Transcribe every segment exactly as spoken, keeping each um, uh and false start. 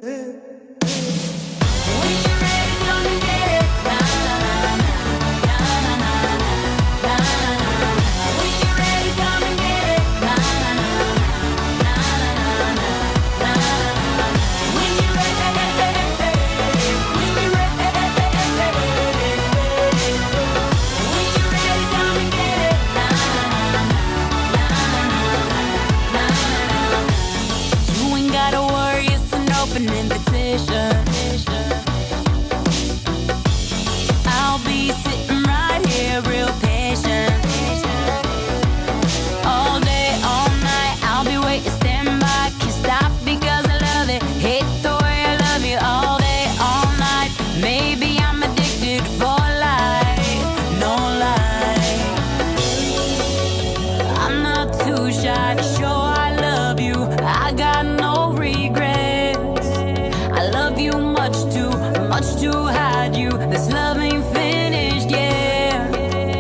Open invitation. I'll be sitting right here, real patient. All day, all night, I'll be waiting, stand by. Can't stop because I love it. Hate the way I love you. All day, all night. Maybe I'm addicted for life. No lie. I'm not too shy to show I love you. I got no regrets. I love you much too, much to hide you. This love ain't finished yet.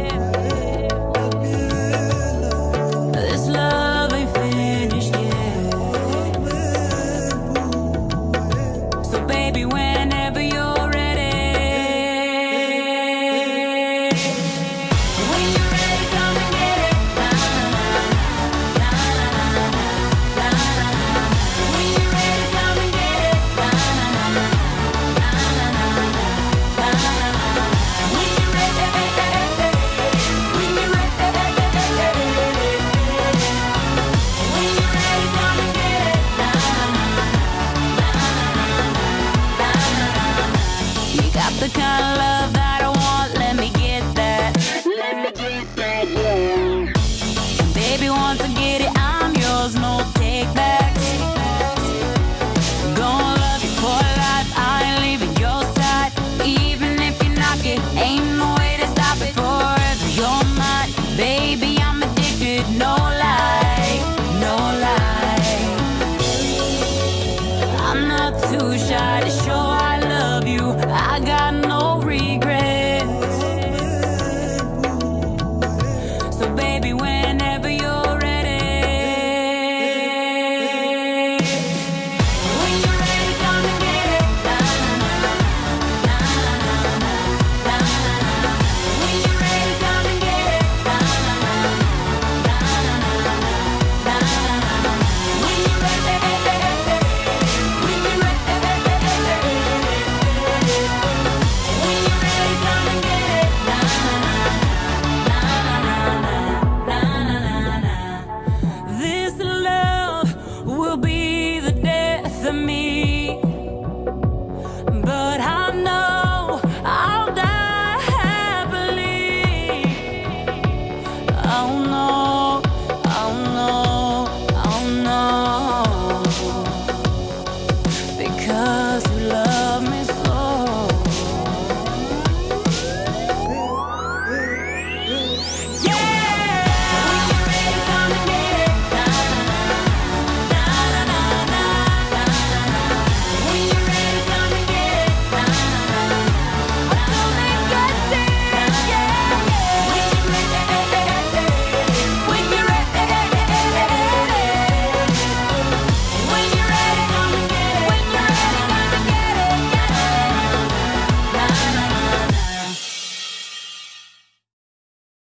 This love ain't finished yet. So baby, whenever you're ready, when you're ready, come and get it. Na, na, na, na, na, na, na. When you're ready, come and get it. The kind of love that I want, let me get that. Let me get that, yeah. Baby, once I get it, I'm yours, no take back. Gonna love you for life, I ain't leaving your side. Even if you knock it, ain't no way to stop it. Forever you're mine, baby, I'm addicted, no lie, no lie. I'm not too shy to show I love you. I got no regrets.